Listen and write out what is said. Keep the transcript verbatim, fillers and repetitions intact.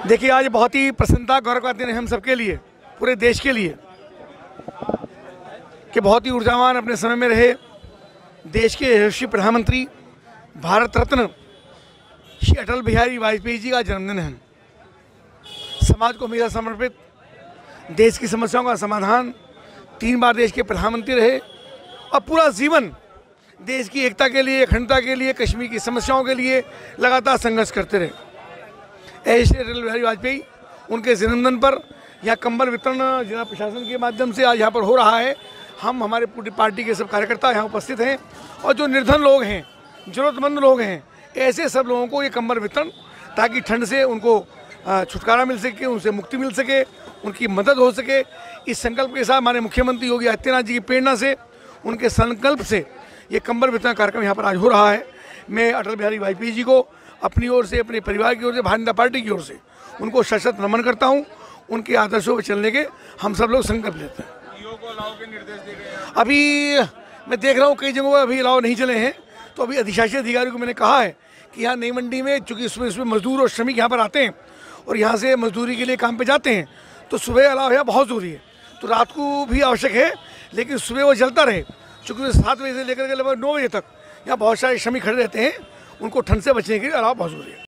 देखिए, आज बहुत ही प्रसन्नता गौरव का दिन है हम सबके लिए, पूरे देश के लिए, कि बहुत ही ऊर्जावान अपने समय में रहे देश के यशस्वी प्रधानमंत्री भारत रत्न श्री अटल बिहारी वाजपेयी जी का जन्मदिन है। समाज को हमेशा समर्पित, देश की समस्याओं का समाधान, तीन बार देश के प्रधानमंत्री रहे और पूरा जीवन देश की एकता के लिए, अखंडता के लिए, कश्मीर की समस्याओं के लिए लगातार संघर्ष करते रहे। ऐसे अटल बिहारी वाजपेयी, उनके जन्मदिन पर यहाँ कंबल वितरण जिला प्रशासन के माध्यम से आज यहाँ पर हो रहा है। हम हमारे पूरी पार्टी के सब कार्यकर्ता यहाँ उपस्थित हैं और जो निर्धन लोग हैं, ज़रूरतमंद लोग हैं, ऐसे सब लोगों को ये कंबल वितरण, ताकि ठंड से उनको छुटकारा मिल सके, उनसे मुक्ति मिल सके, उनकी मदद हो सके। इस संकल्प के साथ हमारे मुख्यमंत्री योगी आदित्यनाथ जी की प्रेरणा से, उनके संकल्प से ये कंबल वितरण कार्यक्रम यहाँ पर आज हो रहा है। मैं अटल बिहारी वाजपेयी जी को अपनी ओर से, अपने परिवार की ओर से, भारतीय जनता पार्टी की ओर से उनको सशक्त नमन करता हूँ। उनके आदर्शों पर चलने के हम सब लोग संकल्प लेते हैं। को अलाव के निर्देश दे गए हैं। अभी मैं देख रहा हूँ कई जगहों पर अभी अलाव नहीं चले हैं, तो अभी अधिशासी अधिकारी को मैंने कहा है कि यहाँ नई मंडी में, चूँकि इसमें इसमें मजदूर और श्रमिक यहाँ पर आते हैं और यहाँ से मजदूरी के लिए काम पे जाते हैं, तो सुबह अलाव यहाँ बहुत ज़रूरी है। तो रात को भी आवश्यक है, लेकिन सुबह वो जलता रहे, चूँकि सात बजे से लेकर के लगभग नौ बजे तक यहाँ बहुत सारे श्रमिक खड़े रहते हैं, उनको ठंड से बचने के लिए अलाव बहुत ज़रूरी है।